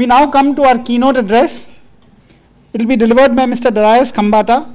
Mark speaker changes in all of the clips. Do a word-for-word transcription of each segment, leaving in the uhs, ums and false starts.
Speaker 1: We now come to our keynote address. It will be delivered by Mister Darius Khambata.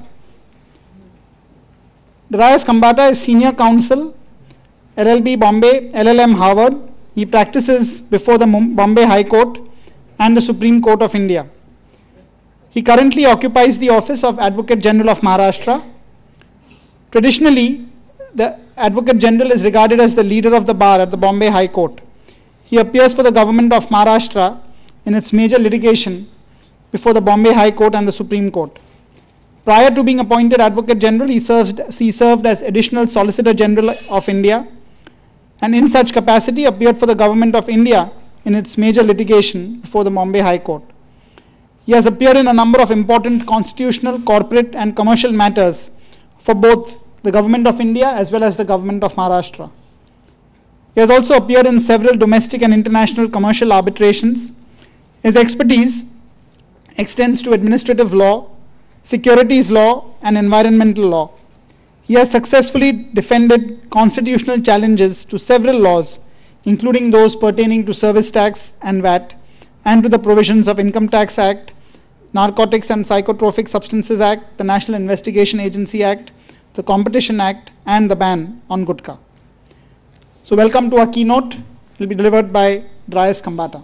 Speaker 1: Darius Khambata is Senior Counsel, L L B Bombay, L L M Harvard. He practices before the Bombay High Court and the Supreme Court of India. He currently occupies the office of Advocate General of Maharashtra. Traditionally, the Advocate General is regarded as the leader of the bar at the Bombay High Court. He appears for the government of Maharashtra in its major litigation before the Bombay High Court and the Supreme Court. Prior to being appointed Advocate General, he served, he served as Additional Solicitor General of India, and in such capacity appeared for the government of India in its major litigation before the Bombay High Court. He has appeared in a number of important constitutional, corporate and commercial matters for both the government of India as well as the government of Maharashtra. He has also appeared in several domestic and international commercial arbitrations. His expertise extends to administrative law, securities law and environmental law. He has successfully defended constitutional challenges to several laws, including those pertaining to service tax and V A T, and to the provisions of Income Tax Act, Narcotics and Psychotropic Substances Act, the National Investigation Agency Act, the Competition Act, and the ban on Gutka. So welcome to our keynote. It will be delivered by Darius Khambata.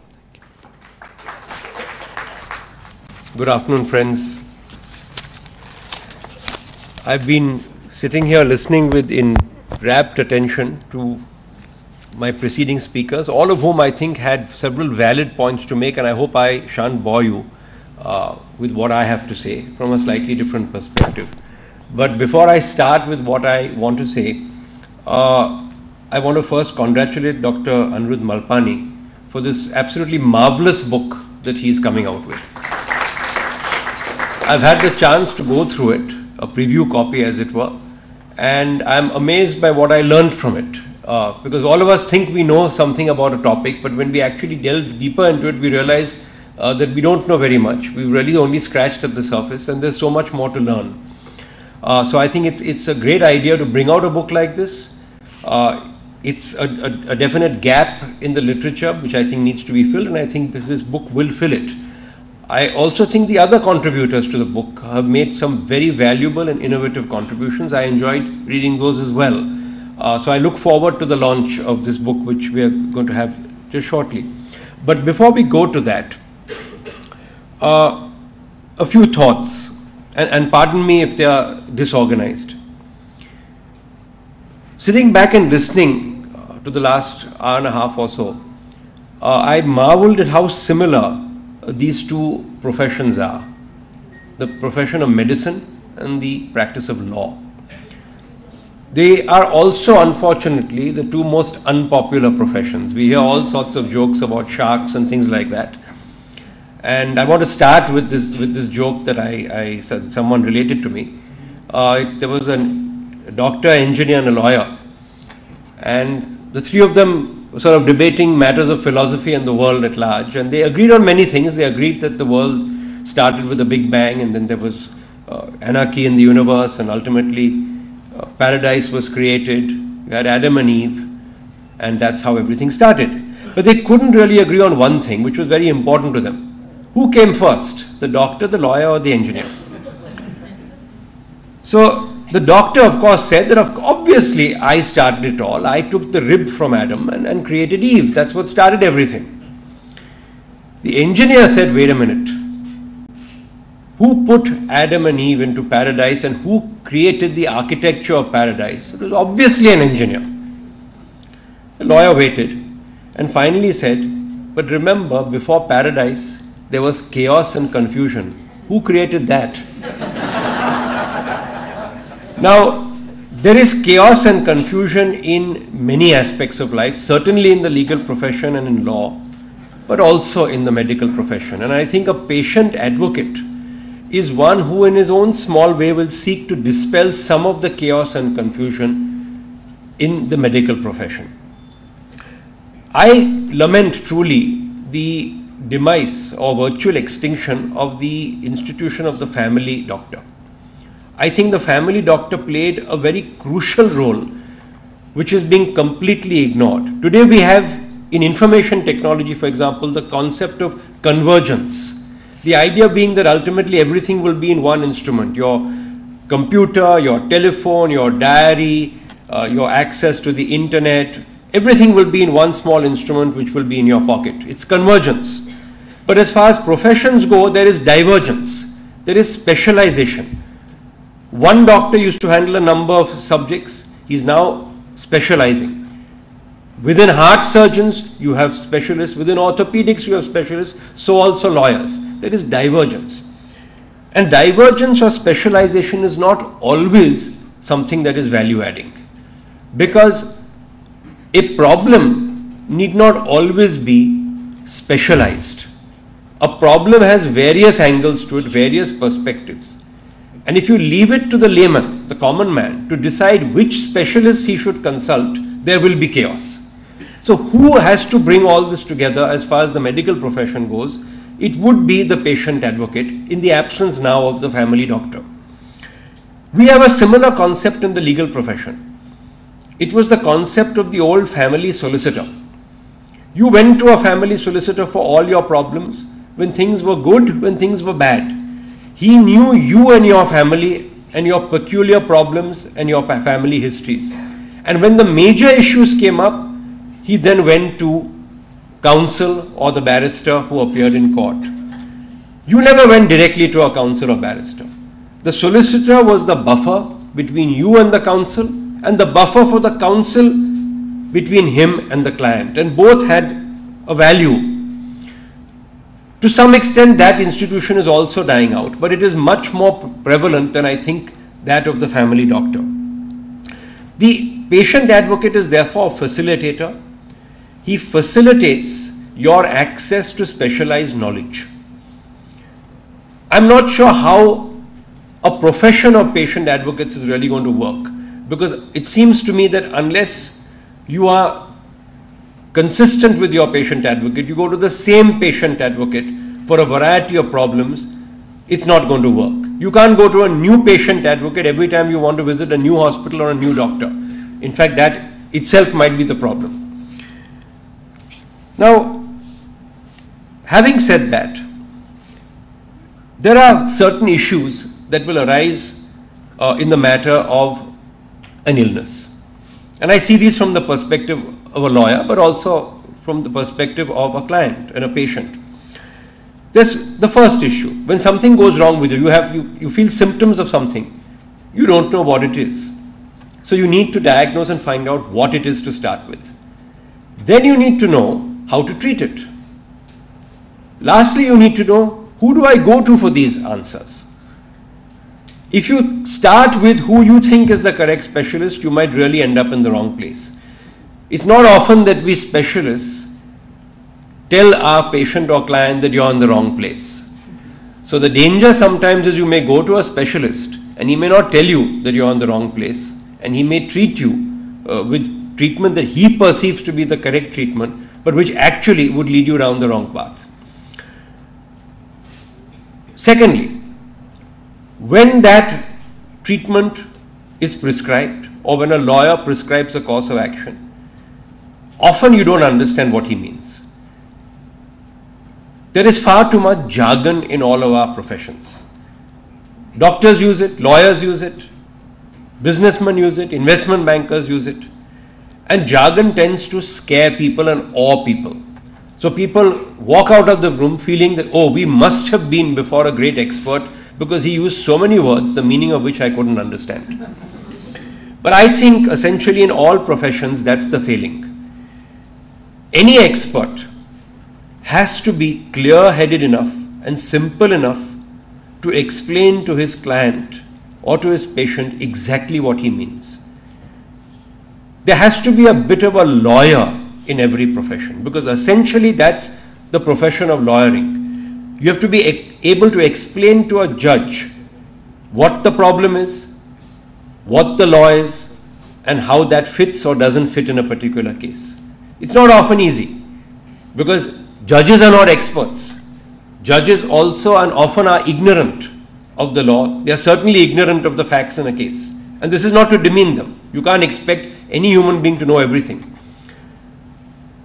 Speaker 2: Good afternoon, friends. I've been sitting here listening with in rapt attention to my preceding speakers, all of whom I think had several valid points to make, and I hope I shan't bore you uh, with what I have to say from a slightly different perspective. But before I start with what I want to say, uh, I want to first congratulate Doctor Aniruddha Malpani for this absolutely marvelous book that he is coming out with. I've had the chance to go through it, a preview copy as it were, and I'm amazed by what I learned from it. Uh, because all of us think we know something about a topic, but when we actually delve deeper into it, we realize uh, that we don't know very much. We've really only scratched at the surface, and there's so much more to learn. Uh, so I think it's, it's a great idea to bring out a book like this. Uh, it's a, a, a definite gap in the literature, which I think needs to be filled, and I think this, this book will fill it. I also think the other contributors to the book have made some very valuable and innovative contributions. I enjoyed reading those as well. Uh, so I look forward to the launch of this book, which we are going to have just shortly. But before we go to that, uh, a few thoughts, and, and pardon me if they are disorganized. Sitting back and listening uh, to the last hour and a half or so, uh, I marveled at how similar uh, these two professions are. The profession of medicine and the practice of law. They are also, unfortunately, the two most unpopular professions. We hear all sorts of jokes about sharks and things like that. And I want to start with this with this joke that I, I said someone related to me. Uh, it, there was a doctor, engineer, and a lawyer. And the three of them were sort of debating matters of philosophy and the world at large. And they agreed on many things. They agreed that the world started with a big bang, and then there was uh, anarchy in the universe, and ultimately Uh, paradise was created, you had Adam and Eve, and that's how everything started. But they couldn't really agree on one thing, which was very important to them. Who came first, the doctor, the lawyer, or the engineer? So the doctor, of course, said that of, obviously I started it all. I took the rib from Adam and, and created Eve. That's what started everything. The engineer said, wait a minute. Who put Adam and Eve into paradise, and who created the architecture of paradise? It was obviously an engineer. The lawyer waited and finally said, but remember, before paradise, there was chaos and confusion. Who created that? Now, there is chaos and confusion in many aspects of life, certainly in the legal profession and in law, but also in the medical profession. And I think a patient advocate is one who in his own small way will seek to dispel some of the chaos and confusion in the medical profession. I lament truly the demise or virtual extinction of the institution of the family doctor. I think the family doctor played a very crucial role, which is being completely ignored. Today we have in information technology, for example, the concept of convergence. The idea being that ultimately everything will be in one instrument. Your computer, your telephone, your diary, uh, your access to the internet, everything will be in one small instrument which will be in your pocket. It's convergence. But as far as professions go, there is divergence. There is specialization. One doctor used to handle a number of subjects. He's now specializing. Within heart surgeons, you have specialists. Within orthopedics, you have specialists. So also lawyers. There is divergence. And divergence or specialization is not always something that is value-adding. Because a problem need not always be specialized. A problem has various angles to it, various perspectives. And if you leave it to the layman, the common man, to decide which specialists he should consult, there will be chaos. So who has to bring all this together as far as the medical profession goes? It would be the patient advocate in the absence now of the family doctor. We have a similar concept in the legal profession. It was the concept of the old family solicitor. You went to a family solicitor for all your problems, when things were good, when things were bad. He knew you and your family and your peculiar problems and your family histories. And when the major issues came up, he then went to counsel or the barrister who appeared in court. You never went directly to a counsel or barrister. The solicitor was the buffer between you and the counsel, and the buffer for the counsel between him and the client. And both had a value. To some extent, that institution is also dying out, but it is much more prevalent than I think that of the family doctor. The patient advocate is therefore a facilitator. He facilitates your access to specialized knowledge. I'm not sure how a profession of patient advocates is really going to work, because it seems to me that unless you are consistent with your patient advocate, you go to the same patient advocate for a variety of problems, it's not going to work. You can't go to a new patient advocate every time you want to visit a new hospital or a new doctor. In fact, that itself might be the problem. Now, having said that, there are certain issues that will arise uh, in the matter of an illness. And I see these from the perspective of a lawyer, but also from the perspective of a client and a patient. There's the first issue. When something goes wrong with you, you, have, you, you feel symptoms of something. You don't know what it is. So you need to diagnose and find out what it is to start with. Then you need to know how to treat it. Lastly, you need to know, who do I go to for these answers? If you start with who you think is the correct specialist, you might really end up in the wrong place. It's not often that we specialists tell our patient or client that you're in the wrong place. So the danger sometimes is you may go to a specialist and he may not tell you that you're in the wrong place, and he may treat you uh, with treatment that he perceives to be the correct treatment, but which actually would lead you down the wrong path. Secondly, when that treatment is prescribed, or when a lawyer prescribes a course of action, often you don't understand what he means. There is far too much jargon in all of our professions. Doctors use it, lawyers use it, businessmen use it, investment bankers use it. And jargon tends to scare people and awe people. So people walk out of the room feeling that, oh, we must have been before a great expert because he used so many words, the meaning of which I couldn't understand. But I think essentially in all professions, that's the failing. Any expert has to be clear-headed enough and simple enough to explain to his client or to his patient exactly what he means. There has to be a bit of a lawyer in every profession, because essentially that's the profession of lawyering. You have to be able to explain to a judge what the problem is, what the law is, and how that fits or doesn't fit in a particular case. It's not often easy, because judges are not experts. Judges also and often are ignorant of the law. They are certainly ignorant of the facts in a case. And this is not to demean them. You can't expect any human being to know everything.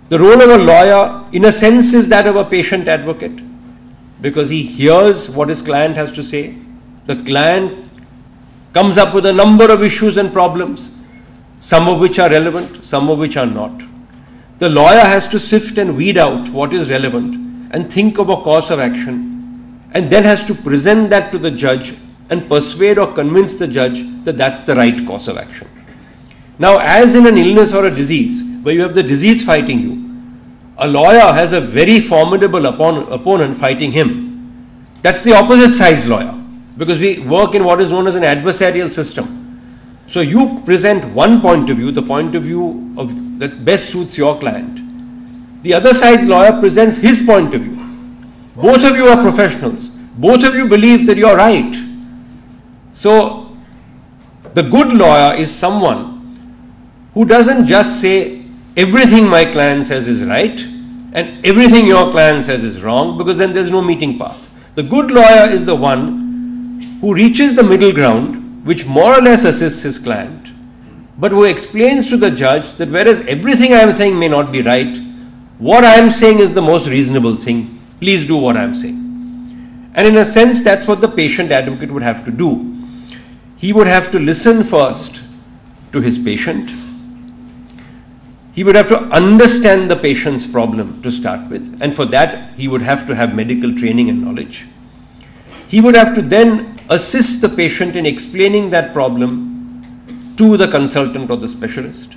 Speaker 2: The role of a lawyer, in a sense, is that of a patient advocate, because he hears what his client has to say. The client comes up with a number of issues and problems, some of which are relevant, some of which are not. The lawyer has to sift and weed out what is relevant and think of a course of action, and then has to present that to the judge and persuade or convince the judge that that's the right course of action. Now, as in an illness or a disease, where you have the disease fighting you, a lawyer has a very formidable opponent, opponent fighting him. That's the opposite side's lawyer, because we work in what is known as an adversarial system. So you present one point of view, the point of view of, that best suits your client. The other side's lawyer presents his point of view. Both of you are professionals. Both of you believe that you're right. So the good lawyer is someone who doesn't just say everything my client says is right and everything your client says is wrong, because then there's no meeting path. The good lawyer is the one who reaches the middle ground, which more or less assists his client, but who explains to the judge that whereas everything I am saying may not be right, what I am saying is the most reasonable thing. Please do what I am saying. And in a sense, that's what the patient advocate would have to do. He would have to listen first to his patient. He would have to understand the patient's problem to start with, and for that he would have to have medical training and knowledge. He would have to then assist the patient in explaining that problem to the consultant or the specialist.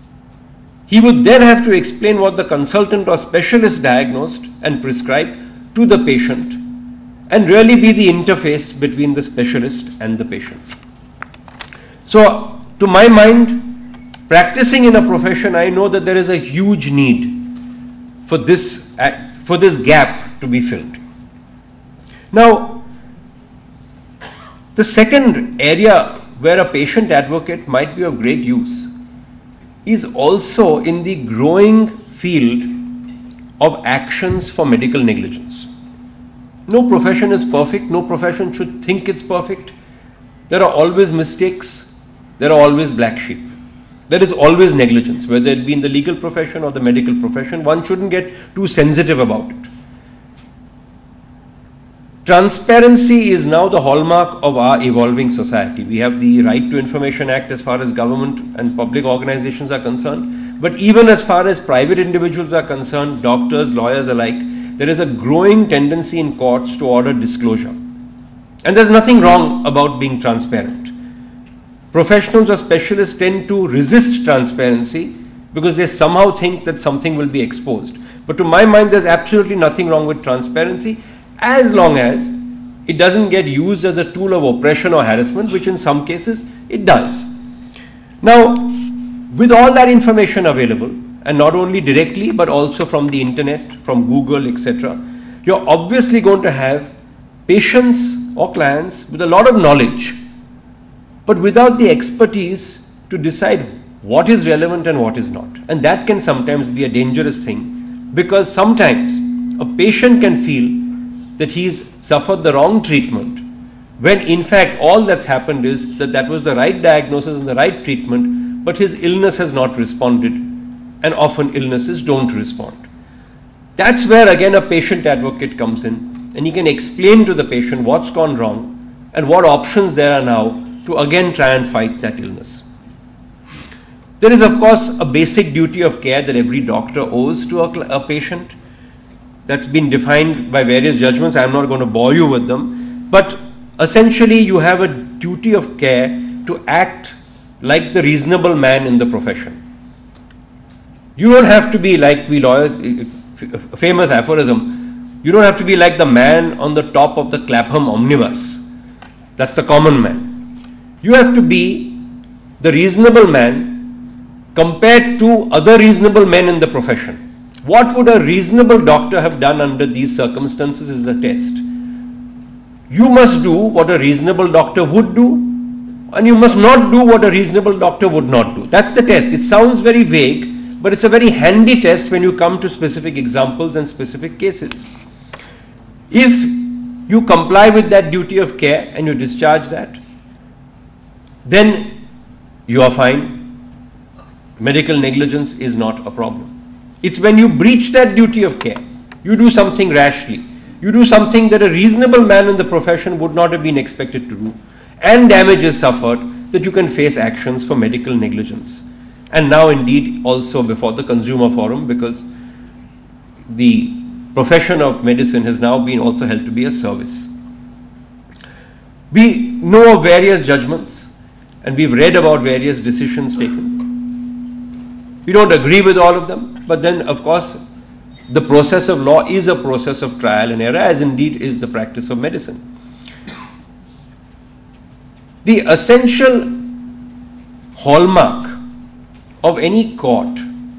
Speaker 2: He would then have to explain what the consultant or specialist diagnosed and prescribed to the patient, and really be the interface between the specialist and the patient. So, to my mind, practicing in a profession, I know that there is a huge need for this, for this gap to be filled. Now, the second area where a patient advocate might be of great use is also in the growing field of actions for medical negligence. No profession is perfect. No profession should think it's perfect. There are always mistakes. There are always black sheep. There is always negligence, whether it be in the legal profession or the medical profession. One shouldn't get too sensitive about it. Transparency is now the hallmark of our evolving society. We have the Right to Information Act as far as government and public organizations are concerned. But even as far as private individuals are concerned, doctors, lawyers alike, there is a growing tendency in courts to order disclosure. And there's nothing wrong about being transparent. Professionals or specialists tend to resist transparency because they somehow think that something will be exposed. But to my mind, there's absolutely nothing wrong with transparency as long as it doesn't get used as a tool of oppression or harassment, which in some cases it does. Now, with all that information available, and not only directly but also from the internet, from Google, et cetera, you're obviously going to have patients or clients with a lot of knowledge, but without the expertise to decide what is relevant and what is not. And that can sometimes be a dangerous thing, because sometimes a patient can feel that he's suffered the wrong treatment, when in fact all that's happened is that that was the right diagnosis and the right treatment, but his illness has not responded, and often illnesses don't respond. That's where again a patient advocate comes in, and he can explain to the patient what's gone wrong and what options there are now to again try and fight that illness. There is of course a basic duty of care that every doctor owes to a, a patient. That's been defined by various judgments. I'm not going to bore you with them, but essentially you have a duty of care to act like the reasonable man in the profession. You don't have to be like we lawyers, a famous aphorism, you don't have to be like the man on the top of the Clapham omnibus. That's the common man. You have to be the reasonable man compared to other reasonable men in the profession. What would a reasonable doctor have done under these circumstances is the test. You must do what a reasonable doctor would do, and you must not do what a reasonable doctor would not do. That's the test. It sounds very vague, but it's a very handy test when you come to specific examples and specific cases. If you comply with that duty of care and you discharge that, then you are fine. Medical negligence is not a problem. It's when you breach that duty of care, you do something rashly, you do something that a reasonable man in the profession would not have been expected to do, and damage is suffered, that you can face actions for medical negligence. And now indeed also before the Consumer Forum, because the profession of medicine has now been also held to be a service. We know of various judgments and we've read about various decisions taken. We don't agree with all of them, but then of course the process of law is a process of trial and error, as indeed is the practice of medicine. The essential hallmark of any court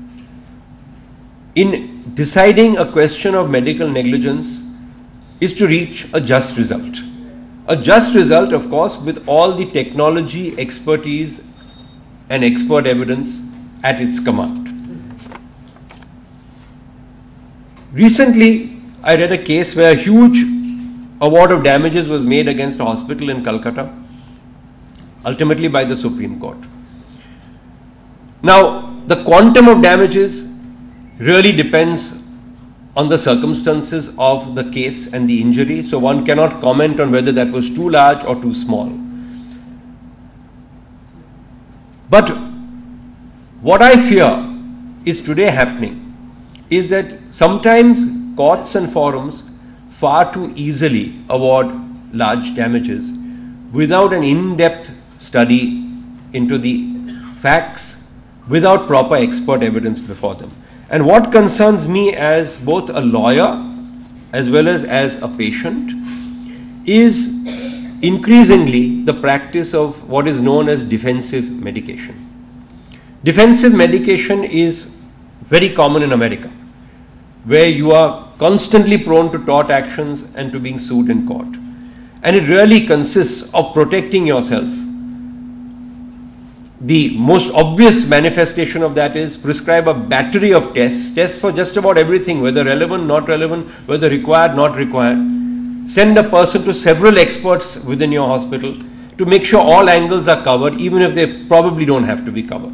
Speaker 2: in deciding a question of medical negligence is to reach a just result. A just result, of course, with all the technology, expertise and expert evidence at its command. Recently, I read a case where a huge award of damages was made against a hospital in Calcutta, ultimately by the Supreme Court. Now, the quantum of damages really depends on the circumstances of the case and the injury, so one cannot comment on whether that was too large or too small. But what I fear is today happening is that sometimes courts and forums far too easily award large damages without an in-depth study into the facts, without proper expert evidence before them. And what concerns me as both a lawyer as well as as a patient is increasingly the practice of what is known as defensive medication. Defensive medication is very common in America, where you are constantly prone to tort actions and to being sued in court. And it really consists of protecting yourself. The most obvious manifestation of that is prescribe a battery of tests, tests for just about everything, whether relevant, not relevant, whether required, not required. Send a person to several experts within your hospital to make sure all angles are covered, even if they probably don't have to be covered.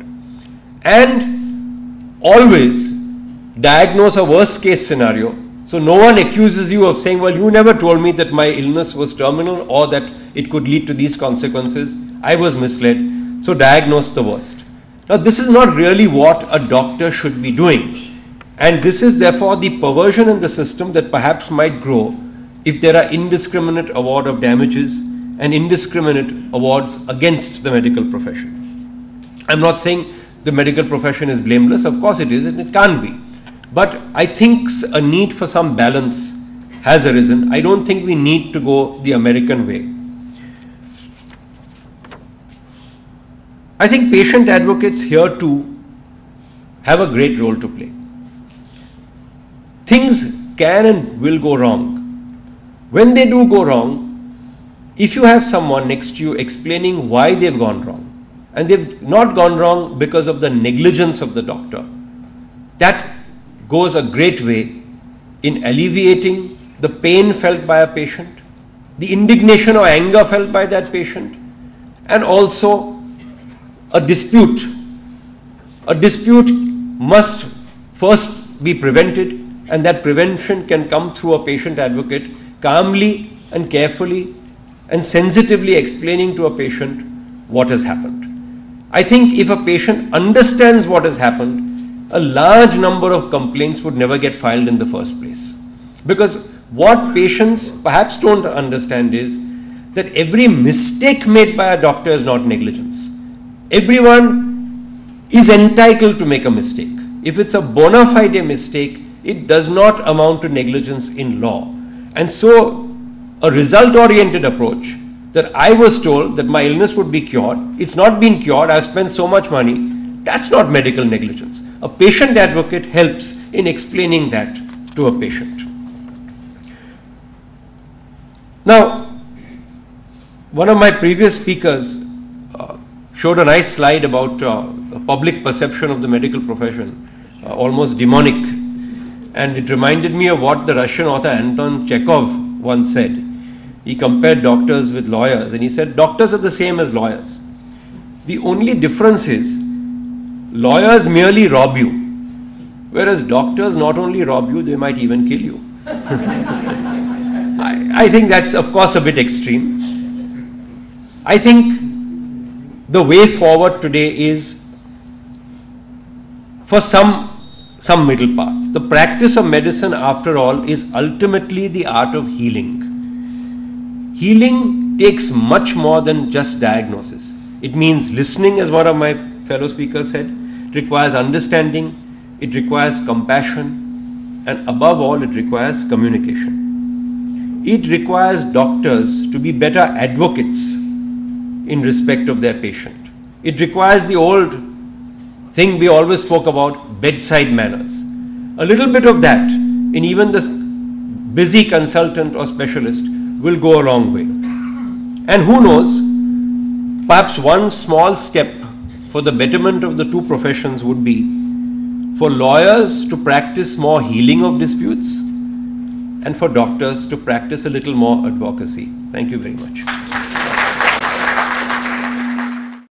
Speaker 2: And always diagnose a worst case scenario, so no one accuses you of saying, well, you never told me that my illness was terminal or that it could lead to these consequences. I was misled. So diagnose the worst. Now this is not really what a doctor should be doing, and this is therefore the perversion in the system that perhaps might grow if there are indiscriminate award of damages and indiscriminate awards against the medical profession. I'm not saying the medical profession is blameless, of course it is and it can't be, but I think a need for some balance has arisen. I don't think we need to go the American way. I think patient advocates here too have a great role to play. Things can and will go wrong. When they do go wrong, if you have someone next to you explaining why they've gone wrong, and they've not gone wrong because of the negligence of the doctor, that goes a great way in alleviating the pain felt by a patient, the indignation or anger felt by that patient, and also a dispute. A dispute must first be prevented, and that prevention can come through a patient advocate calmly and carefully and sensitively explaining to a patient what has happened. I think if a patient understands what has happened, a large number of complaints would never get filed in the first place. Because what patients perhaps don't understand is that every mistake made by a doctor is not negligence. Everyone is entitled to make a mistake. If it's a bona fide mistake, it does not amount to negligence in law. And so a result-oriented approach that I was told that my illness would be cured, it's not been cured, I've spent so much money, that's not medical negligence. A patient advocate helps in explaining that to a patient. Now, one of my previous speakers uh, showed a nice slide about uh, public perception of the medical profession, uh, almost demonic. And it reminded me of what the Russian author Anton Chekhov once said. He compared doctors with lawyers, and he said, doctors are the same as lawyers. The only difference is, lawyers merely rob you. Whereas doctors not only rob you, they might even kill you. I, I think that's, of course, a bit extreme. I think the way forward today is for some, some middle path. The practice of medicine, after all, is ultimately the art of healing. Healing takes much more than just diagnosis. It means listening, as one of my fellow speakers said. It requires understanding. It requires compassion. And above all, it requires communication. It requires doctors to be better advocates in respect of their patient. It requires the old thing we always spoke about, bedside manners. A little bit of that in even the busy consultant or specialist will go a long way. And who knows, perhaps one small step for the betterment of the two professions would be for lawyers to practice more healing of disputes and for doctors to practice a little more advocacy. Thank you very much.